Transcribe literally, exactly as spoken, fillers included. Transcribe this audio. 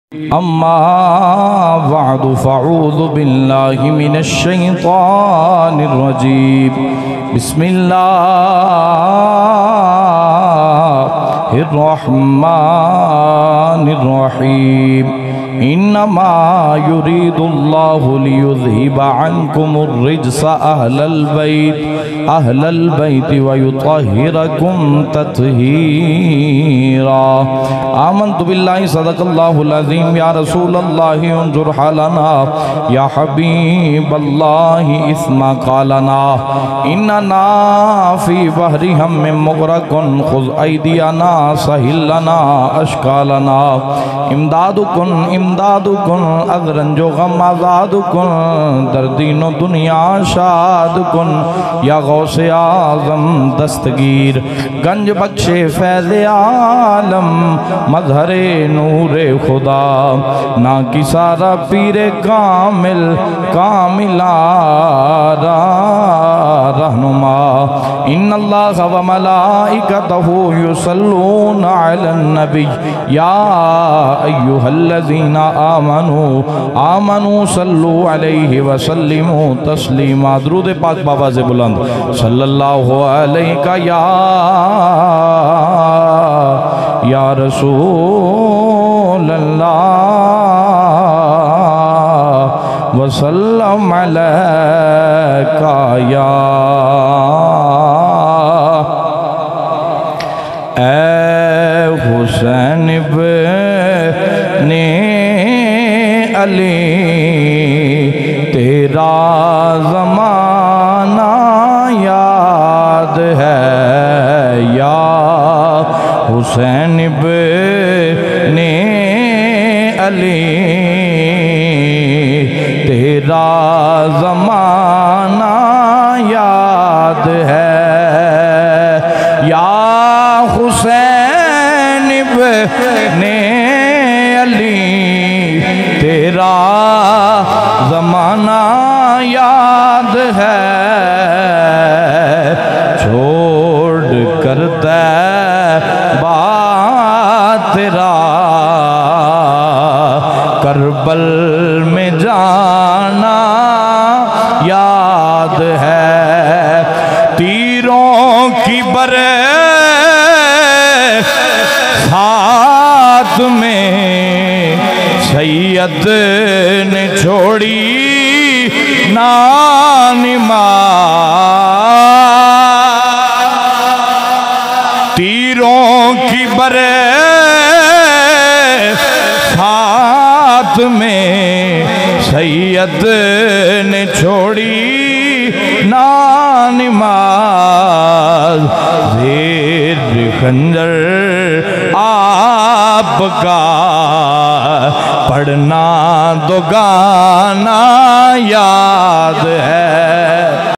اما بعد فاعوذ باللہ من الشیطان الرجیم بسم اللہ الرحمن الرحیم انما يريد الله ليذهب عنكم الرجس اهل البيت اهل البيت ويطهركم تطهيرا آمنت بالله صدق الله العظيم يا رسول الله انظر حالنا يا حبيب الله اسمع قالنا اننا في بحر هم مغرق خذ ايدينا سهل لنا اشكالنا امدادكم امداد کن اغرنج و غم آزاد کن در دین و دنیا شاد کن یا غوث اعظم دستگیر گنج بخش فیض عالم مظہر نور خدا نا کی سارا پیر کامل کامل آرا رہنما ان اللہ و ملائکتہ یصلون علی النبی یا ایوہ الذین آمنوا آمنوا صلو علیہ وسلموا تسلیما درود پاک بابا سے بلند صلی اللہ علیہ یا یا رسول اللہ وسلم علیکہ یا اے حسین ابن علی تیرا زمانہ یاد ہے یا حسین ابن علی تیرا زمانہ یاد ہے یا حسین ابن علی تیرا زمانہ یاد ہے چھوڑ کر طیبہ تیرا کربل میں جانا یاد ہے تیروں کی برسات میں سید نے چھوڑی نانماز تیروں کی برسات میں سید نے چھوڑی نانماز زیر خنجر آپ کا پڑھنا دو گانا یاد ہے